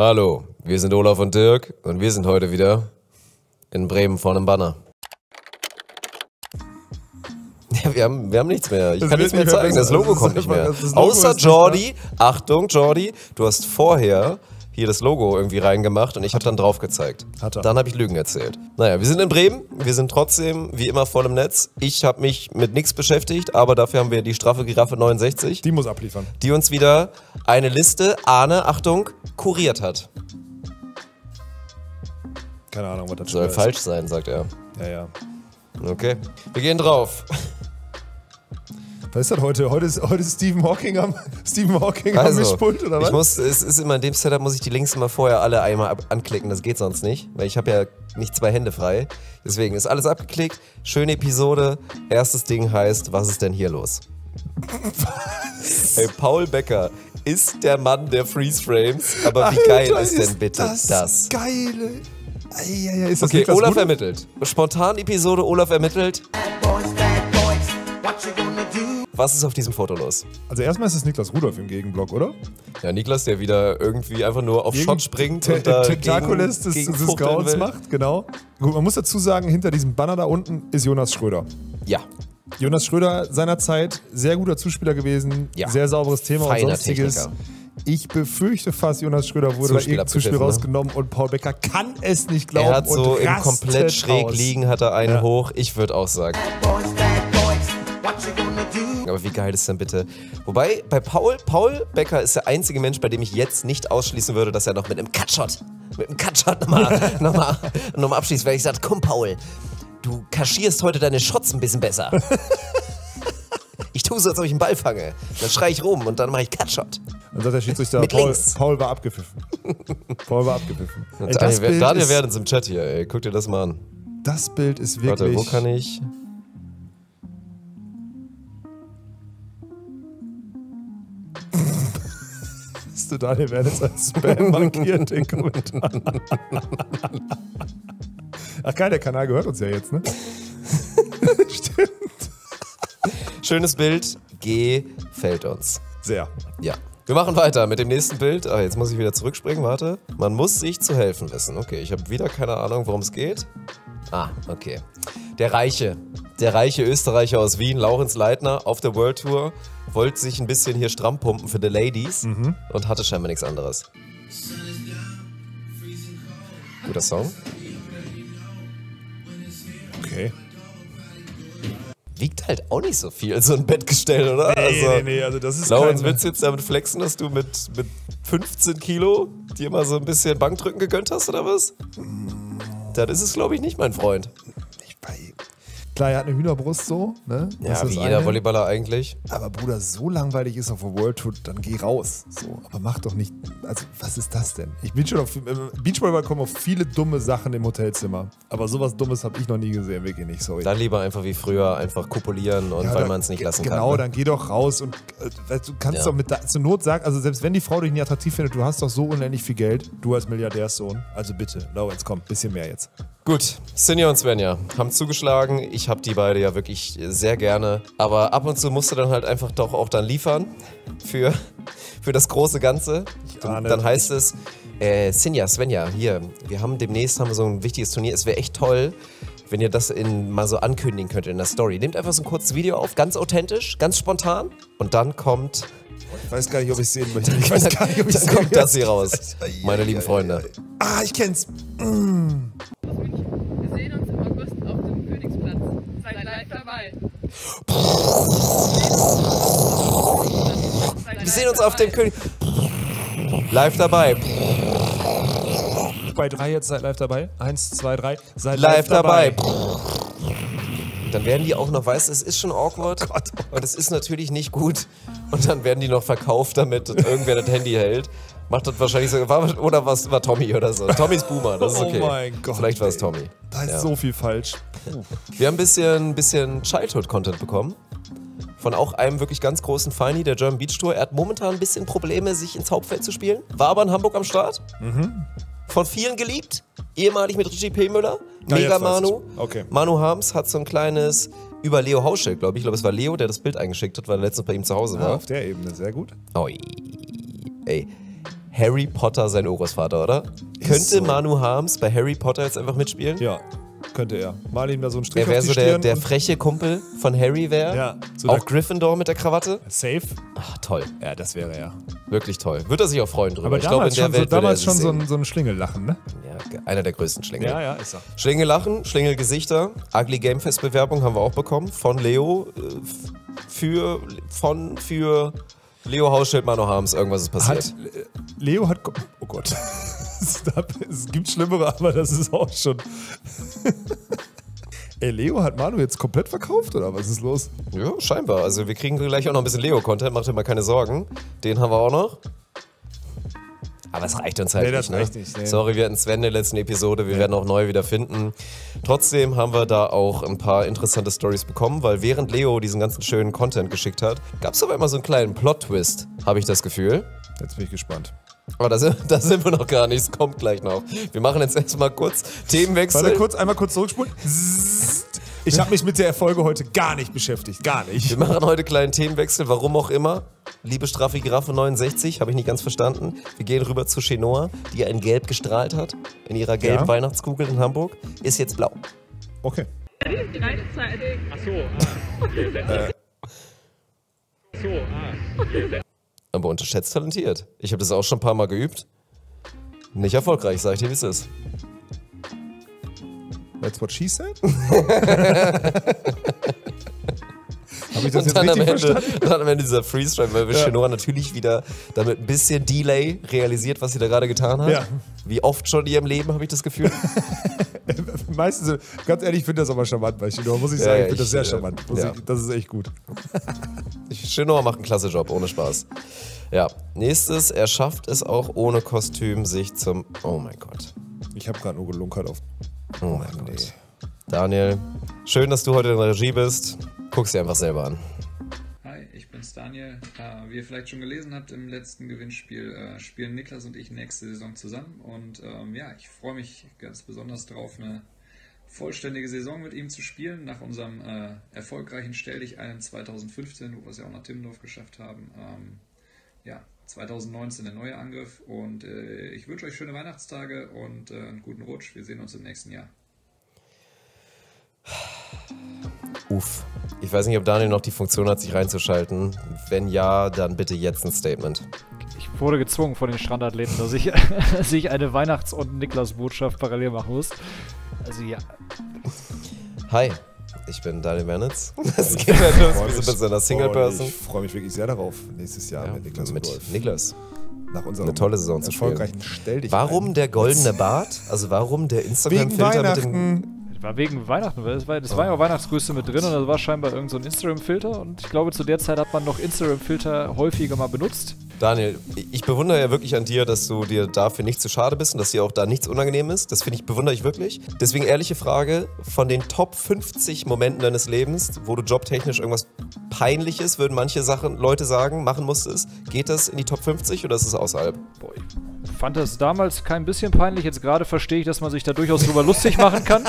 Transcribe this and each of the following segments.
Hallo, wir sind Olaf und Dirk und wir sind heute wieder in Bremen vor einem Banner. Ja, wir haben nichts mehr. Ich kann nichts mehr zeigen. Das Logo kommt nicht mehr. Außer Jordi. Achtung, Jordi, du hast vorher hier das Logo irgendwie reingemacht und ich habe dann drauf gezeigt. Dann habe ich Lügen erzählt. Naja, wir sind in Bremen. Wir sind trotzdem wie immer voll im Netz. Ich habe mich mit nichts beschäftigt, aber dafür haben wir die straffe Giraffe 69. Die muss abliefern. Die uns wieder eine Liste, Arne, Achtung, kuriert hat. Keine Ahnung, was das Soll falsch sein, sagt er. Ja. Okay, wir gehen drauf. Was ist das heute? Heute ist Stephen Hawking am Mischpult, oder was? Es ist immer in dem Setup, muss ich die Links immer vorher alle einmal anklicken, das geht sonst nicht, weil ich habe ja nicht 2 Hände frei. Deswegen ist alles abgeklickt, schöne Episode. Erstes Ding heißt, was ist denn hier los? Hey, Paul Becker ist der Mann der Freeze-Frames, aber wie geil ist denn bitte das? Geile. Ist das okay, Niklas Olaf Rudolph? ermittelt. Spontan-Episode, Olaf ermittelt. Was ist auf diesem Foto los? Also erstmal ist es Niklas Rudolph im Gegenblock, oder? Ja, Niklas, der wieder irgendwie einfach nur auf Shot springt und da Tentakules des fuchteln Grauens will. macht, genau. Gut, man muss dazu sagen, hinter diesem Banner da unten ist Jonas Schröder. Ja. Jonas Schröder seinerzeit sehr guter Zuspieler gewesen, Ja. sehr sauberes Thema Feiner und sonstiges. Techniker. Ich befürchte fast, Jonas Schröder wurde da irgendein Zuspiel abgepfiffen, ne? rausgenommen und Paul Becker kann es nicht glauben. Er hat so und im rastet komplett schräg aus. liegen, hat er einen Ja. hoch. Ich würde auch sagen. Aber wie geil ist denn bitte? Wobei, bei Paul Becker ist der einzige Mensch, bei dem ich jetzt nicht ausschließen würde, dass er noch mit einem Cutshot nochmal abschließt, weil ich sage, komm Paul, du kaschierst heute deine Shots ein bisschen besser. Ich tue so, als ob ich einen Ball fange. Dann schreie ich rum und dann mache ich Cutshot. Dann sagt der Schiedsrichter, Mit links. Paul war abgepfiffen. Paul war abgepfiffen. Ey, Daniel Werdens im Chat hier, ey. Guck dir das mal an. Das Bild ist wirklich... Warte, wo kann ich... Hast du Daniel Werdens als Spam markiert, den Kommentar? Ach geil, der Kanal gehört uns ja jetzt, ne? Stimmt. Schönes Bild, gefällt uns. Sehr. Ja. Wir machen weiter mit dem nächsten Bild. Ah, jetzt muss ich wieder zurückspringen, warte. Man muss sich zu helfen wissen. Okay, ich habe wieder keine Ahnung, worum es geht. Ah, okay. Der reiche Österreicher aus Wien, Laurenz Leitner, auf der World Tour, wollte sich ein bisschen hier stramm pumpen für die Ladies und hatte scheinbar nichts anderes. Guter Song. Okay. Wiegt halt auch nicht so viel, so ein Bettgestell, oder? Nee, also das ist Laurenz, keine... willst du jetzt damit flexen, dass du mit 15 Kilo dir mal so ein bisschen Bankdrücken gegönnt hast, oder was? Das ist es, glaube ich, nicht, mein Freund. Klar, er hat eine Hühnerbrust so, ne? Das Ja, ist wie das jeder eine. Volleyballer eigentlich. Aber Bruder, so langweilig ist auf der World Tour, dann geh raus. So, aber mach doch nicht. Also, was ist das denn? Ich bin schon im Beachvolleyball kommen auf viele dumme Sachen im Hotelzimmer. Aber sowas Dummes habe ich noch nie gesehen, wirklich nicht, sorry. Dann lieber einfach wie früher einfach kopulieren und Ja, weil dann- man es nicht lassen kann. Genau, Ne? dann geh doch raus und du kannst doch zur Not sagen, also selbst wenn die Frau dich nicht attraktiv findet, du hast doch so unendlich viel Geld, du als Milliardärssohn. Also bitte, Laurenz, komm, bisschen mehr jetzt. Gut, Sinja und Svenja haben zugeschlagen. Ich habe die beide ja wirklich sehr gerne. Aber ab und zu musst du dann halt einfach doch auch dann liefern für das große Ganze. Dann heißt es, Sinja, Svenja, hier, wir haben demnächst so ein wichtiges Turnier. Es wäre echt toll, wenn ihr das mal so ankündigen könnt in der Story. Nehmt einfach so ein kurzes Video auf, ganz authentisch, ganz spontan. Und dann kommt... Ich weiß gar nicht, ob ich sehen möchte. Ich weiß gar nicht, ob ich Dann sehen kommt das hier raus, meine lieben Freunde. Ah, ich kenn's. Wir sehen uns im August auf dem Königsplatz. Seid live dabei. Wir sehen uns auf dem König... Live dabei. Bei 3 jetzt seid live dabei. 1, 2, 3. Seid Live dabei. Dann werden die auch noch, weißt du, es ist schon awkward und es ist natürlich nicht gut. Und dann werden die noch verkauft, damit irgendwer das Handy hält. Macht das wahrscheinlich so, oder was war Tommy oder so. Tommys Boomer, das ist okay. Oh mein Gott. Vielleicht war es Tommy. Da ist Ja. so viel falsch. Wir haben ein bisschen Childhood-Content bekommen. Von auch einem wirklich ganz großen Feini der German Beach Tour. Er hat momentan ein bisschen Probleme, sich ins Hauptfeld zu spielen. War aber in Hamburg am Start. Von vielen geliebt. Ehemalig mit Richie P. Müller. Ja, Mega jetzt weiß Manu. ich. Okay. Manu Harms hat so ein kleines über Leo Hauschel, glaube ich. Ich glaube, es war Leo, der das Bild eingeschickt hat, weil er letztens bei ihm zu Hause war. Auf der Ebene, sehr gut. Oi. Ey. Harry Potter sein Urgroßvater, oder? Könnte so. Manu Harms bei Harry Potter jetzt einfach mitspielen? Ja, könnte er. Mal ihm da so einen Strich Er wäre auf die so Stirn. der freche Kumpel von Harry wäre. Ja. So Auch Gryffindor mit der Krawatte. Safe? Ach, toll. Ja, das wäre er. Wirklich toll. Würde er sich auch freuen drüber. Aber Ich glaube, in der Welt damals würde er schon sich so ein Schlingellachen, ne? sehen. Ja, einer der größten Schlingel. Ja, ist er. Schlingellachen, Schlingelgesichter, Ugly Game Fest Bewerbung haben wir auch bekommen von Leo für Leo Hauschild, Manu Harms. Irgendwas ist passiert. Leo hat... Oh Gott. Es gibt Schlimmere, aber das ist auch schon... Ey, Leo hat Manu jetzt komplett verkauft, oder was ist los? Ja, scheinbar. Also wir kriegen gleich auch noch ein bisschen Leo-Content, macht dir mal keine Sorgen. Den haben wir auch noch. Aber es reicht uns halt Nee, das nicht, reicht ne? nicht, nee. Sorry, wir hatten Sven in der letzten Episode, wir werden auch neu wieder finden. Trotzdem haben wir da auch ein paar interessante Stories bekommen, weil während Leo diesen ganzen schönen Content geschickt hat, gab es aber immer so einen kleinen Plot-Twist, habe ich das Gefühl. Jetzt bin ich gespannt. Aber da sind wir noch gar nicht, es kommt gleich noch. Wir machen jetzt erstmal kurz Themenwechsel. Warte, einmal kurz zurückspulen. Ich habe mich mit der Folge heute gar nicht beschäftigt. Gar nicht. Wir machen heute einen kleinen Themenwechsel, warum auch immer. Liebe Straffi Giraffe 69, habe ich nicht ganz verstanden. Wir gehen rüber zu Chenoa, die ein Gelb gestrahlt hat in ihrer gelben Weihnachtskugel in Hamburg. Ist jetzt blau. Okay. Gleichzeitig. Aber unterschätzt talentiert. Ich habe das auch schon ein paar Mal geübt. Nicht erfolgreich, sag ich dir, wie es ist. That's what she said? Habe ich das Und jetzt dann richtig verstanden? dann am Ende dieser Freeze-Frame, weil Chenoa natürlich wieder damit ein bisschen Delay realisiert, was sie da gerade getan hat. Ja. Wie oft schon in ihrem Leben, habe ich das Gefühl. Meistens, ganz ehrlich, ich finde das aber charmant bei Chinoa, muss ich sagen. Ich finde das sehr charmant. Das ist echt gut. Chenoa macht einen klasse Job, ohne Spaß. Ja, nächstes, er schafft es auch ohne Kostüm sich zum... Oh mein Gott. Ich habe gerade nur gelunkert auf... Oh mein Gott. Daniel, schön, dass du heute in der Regie bist. Guck's dir einfach selber an. Hi, ich bin's Daniel. Wie ihr vielleicht schon gelesen habt, im letzten Gewinnspiel spielen Niklas und ich nächste Saison zusammen. Und ich freue mich ganz besonders drauf, eine vollständige Saison mit ihm zu spielen. Nach unserem erfolgreichen Stell dich ein 2015, wo wir es ja auch nach Timmendorf geschafft haben. 2019 der neue Angriff. Und ich wünsche euch schöne Weihnachtstage und einen guten Rutsch. Wir sehen uns im nächsten Jahr. Uff. Ich weiß nicht, ob Daniel noch die Funktion hat, sich reinzuschalten. Wenn ja, dann bitte jetzt ein Statement. Ich wurde gezwungen von den Strandathleten, dass ich eine Weihnachts- und Niklas-Botschaft parallel machen muss. Also ja. Hi, ich bin Daniel Wernitz. Das geht ja los, wie so ein bisschen eine Single-Person. Ich freue mich wirklich sehr darauf, nächstes Jahr mit Niklas und Wolf. Niklas. Nach unserem Eine tolle Saison zu spielen. erfolgreichen Stell dich Warum ein. der goldene Bart? Also warum der Wegen Instagram-Filter mit dem... Weihnachten. War wegen Weihnachten, weil das war ja auch Weihnachtsgrüße mit drin und das war scheinbar irgend so ein Instagram-Filter und ich glaube, zu der Zeit hat man noch Instagram-Filter häufiger mal benutzt. Daniel, ich bewundere ja wirklich an dir, dass du dir dafür nicht zu schade bist und dass dir auch da nichts unangenehm ist. Das bewundere ich wirklich. Deswegen ehrliche Frage, von den Top 50 Momenten deines Lebens, wo du jobtechnisch irgendwas Peinliches, würden manche Leute sagen, machen musstest, geht das in die Top 50 oder ist es außerhalb? Boah, ich fand das damals kein bisschen peinlich. Jetzt gerade verstehe ich, dass man sich da durchaus drüber lustig machen kann.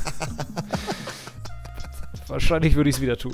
Wahrscheinlich würde ich es wieder tun.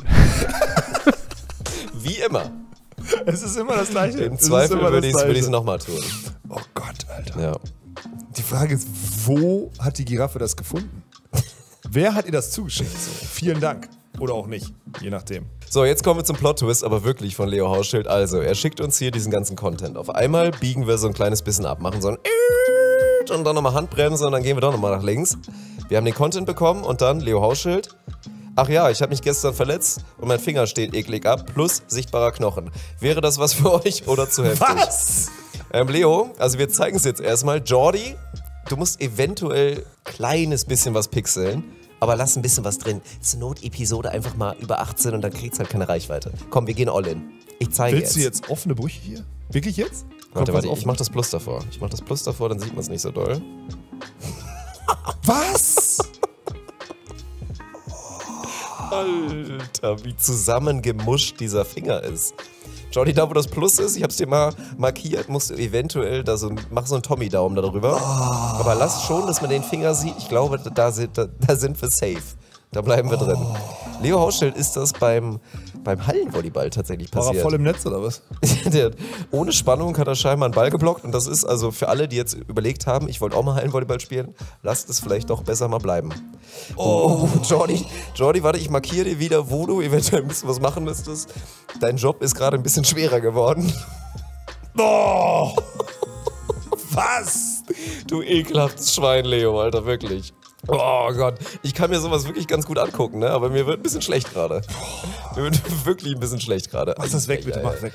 Wie immer. Es ist immer das Gleiche. Im Zweifel würde ich es nochmal tun. Oh Gott, Alter. Ja. Die Frage ist, wo hat die Giraffe das gefunden? Wer hat ihr das zugeschickt? So, vielen Dank. Oder auch nicht, je nachdem. So, jetzt kommen wir zum Plot-Twist, aber wirklich von Leo Hauschild. Also, er schickt uns hier diesen ganzen Content. Auf einmal biegen wir so ein kleines bisschen ab, machen so ein und dann nochmal Handbremse und dann gehen wir doch nochmal nach links. Wir haben den Content bekommen und dann Leo Hauschild. Ach ja, ich habe mich gestern verletzt und mein Finger steht eklig ab, plus sichtbarer Knochen. Wäre das was für euch oder zu heftig? Was? Leo, also wir zeigen es jetzt erstmal. Jordi, du musst eventuell kleines bisschen was pixeln, aber lass ein bisschen was drin. Zur Not-Episode einfach mal über 18 und dann kriegt's halt keine Reichweite. Komm, wir gehen all in. Ich zeige Willst du jetzt offene Brüche hier? Wirklich jetzt? Warte, was ich offen? mach das Plus davor. Dann sieht man es nicht so doll. Was? Alter, wie zusammengemuscht dieser Finger ist. Jordi, da wo das Plus ist, ich hab's dir mal markiert, musst du eventuell mach so einen Tommy-Daumen da drüber. Aber lass schon, dass man den Finger sieht. Ich glaube, da sind wir safe. Da bleiben wir drin. Leo Hausstedt ist das beim Hallenvolleyball tatsächlich War passiert. er voll im Netz oder was? Ohne Spannung hat er scheinbar einen Ball geblockt und das ist also für alle, die jetzt überlegt haben, ich wollte auch mal Hallenvolleyball spielen, lasst es vielleicht doch besser mal bleiben. Oh, Jordi, warte, ich markiere dir wieder, wo du eventuell ein bisschen was machen müsstest. Dein Job ist gerade ein bisschen schwerer geworden. Oh! Was? Du ekelhaftes Schwein, Leo, Alter, wirklich. Oh Gott, ich kann mir sowas wirklich ganz gut angucken, ne? Aber mir wird ein bisschen schlecht gerade. Mir wird wirklich ein bisschen schlecht gerade. Mach das weg, bitte. Mach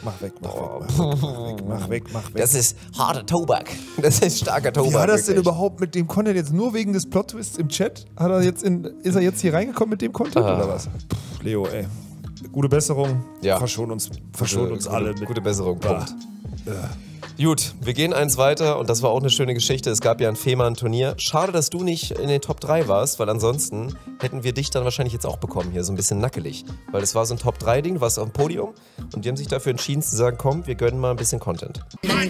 weg. Das ist harter Tobak. Das ist starker Tobak. Wie hat das denn wirklich. überhaupt mit dem Content jetzt nur wegen des Plot-Twists im Chat? Ist er jetzt hier reingekommen mit dem Content oder was? Leo, ey. Gute Besserung. Ja. Verschon uns alle. Gute Besserung, Punkt. Gut, wir gehen eins weiter und das war auch eine schöne Geschichte. Es gab ja ein Fehmarn-Turnier. Schade, dass du nicht in den Top 3 warst, weil ansonsten hätten wir dich dann wahrscheinlich jetzt auch bekommen hier, so ein bisschen nackelig. Weil das war so ein Top 3-Ding, du warst auf dem Podium und die haben sich dafür entschieden zu sagen, komm, wir gönnen mal ein bisschen Content.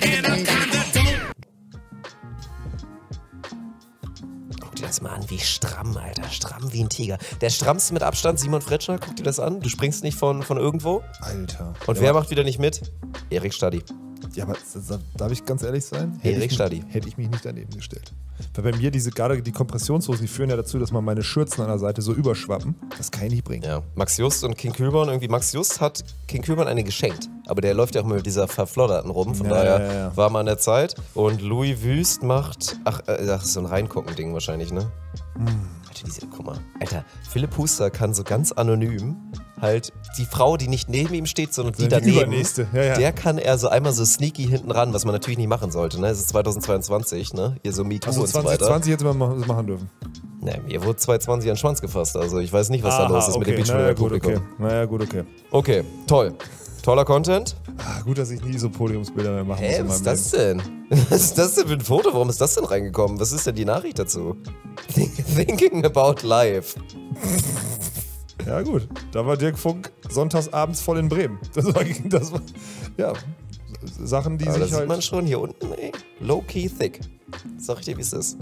Guck dir das mal an, wie stramm, Alter. Stramm wie ein Tiger. Der strammste mit Abstand, Simon Fretschner, guck dir das an. Du springst nicht von irgendwo. Alter. Und wer macht wieder nicht mit? Erik Stadi. Ja, aber darf ich ganz ehrlich sein? Erik Stadi. Hätte ich mich nicht daneben gestellt. Weil bei mir gerade die Kompressionshosen, die führen ja dazu, dass man meine Schürzen an der Seite so überschwappen. Das kann ich nicht bringen. Ja, Max Just und King Kühlborn, irgendwie Max Just hat King Kühlborn eine geschenkt. Aber der läuft ja auch mal mit dieser Verflodderten rum, von daher war man an der Zeit. Und Louis Wüst macht, das ist so ein Reingucken-Ding wahrscheinlich, ne? Alter, guck mal. Alter, Philipp Huster kann so ganz anonym halt die Frau, die nicht neben ihm steht, sondern die daneben, übernächste. Ja. der kann er so einmal so sneaky hinten ran, was man natürlich nicht machen sollte, ne? Es ist 2022, ne? Hier so MeToo Also und so weiter. 2020 hätte man das machen dürfen. Ne, mir wurde 2020 an den Schwanz gefasst, also ich weiß nicht, was da los ist mit dem Beachvolleyball-Publikum. Naja, gut, okay. Okay, toll. Toller Content. Gut, dass ich nie so Podiumsbilder mehr machen muss in Was meinem ist das denn? Was ist das denn für ein Foto? Warum ist das denn reingekommen? Was ist denn die Nachricht dazu? Thinking about life. Ja gut, da war Dirk Funk sonntagsabends voll in Bremen. Das war ja, Sachen, die Aber sich da sieht halt... man schon hier unten, ey, low-key thick. Sag ich dir, wie es ist.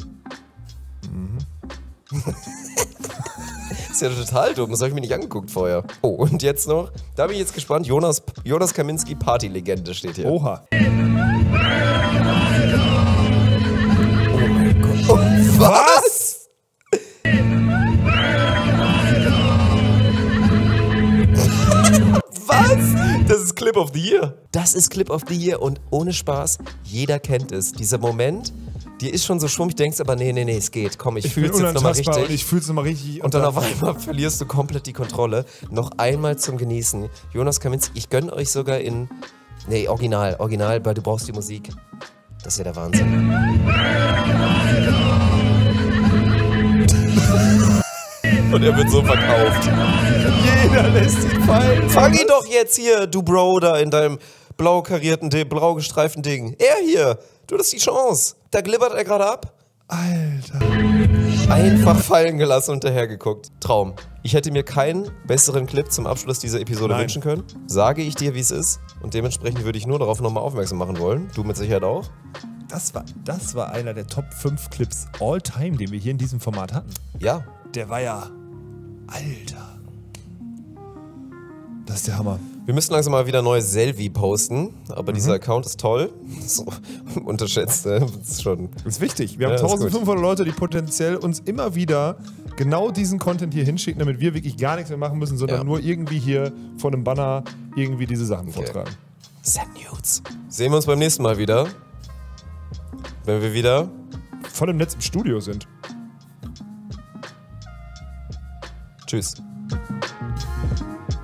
Ist ja total dumm, das habe ich mir nicht angeguckt vorher. Oh, und jetzt noch, da bin ich jetzt gespannt, Jonas Kaminski, Partylegende steht hier. Oha. Oh mein Gott. Oh, was? Was? Das ist Clip of the Year. Das ist Clip of the Year und ohne Spaß, jeder kennt es. Dieser Moment, dir ist schon so schwummig, denkst aber, nee, es geht. Komm, ich fühl's jetzt nochmal richtig. Und ich fühl's nochmal richtig. Und dann auf einmal verlierst du komplett die Kontrolle. Noch einmal zum Genießen. Jonas Kaminski, ich gönne euch sogar in... Nee, original, weil du brauchst die Musik. Das ist ja der Wahnsinn. Und er wird so verkauft. Jeder lässt ihn fallen. Fang ihn doch jetzt hier, du Bro, da in deinem blau karierten, blau gestreiften Ding. Er hier, du hast die Chance. Da glibbert er gerade ab. Alter. Einfach fallen gelassen und dahergeguckt. Traum. Ich hätte mir keinen besseren Clip zum Abschluss dieser Episode wünschen können. Sage ich dir, wie es ist. Und dementsprechend würde ich nur darauf nochmal aufmerksam machen wollen. Du mit Sicherheit auch. Das war einer der Top 5 Clips all time, den wir hier in diesem Format hatten. Ja. Der war ja... Alter. Das ist der Hammer. Wir müssen langsam mal wieder neues Selfie posten. Aber dieser Account ist toll. So unterschätzt, ne? Das ist schon... Das ist wichtig. Wir haben Ja, ist 1500 Leute, die potenziell uns immer wieder genau diesen Content hier hinschicken, damit wir wirklich gar nichts mehr machen müssen, sondern nur irgendwie hier vor einem Banner irgendwie diese Sachen vortragen. Send Nudes. Sehen wir uns beim nächsten Mal wieder. Wenn wir wieder voll im Netz im Studio sind. Tschüss.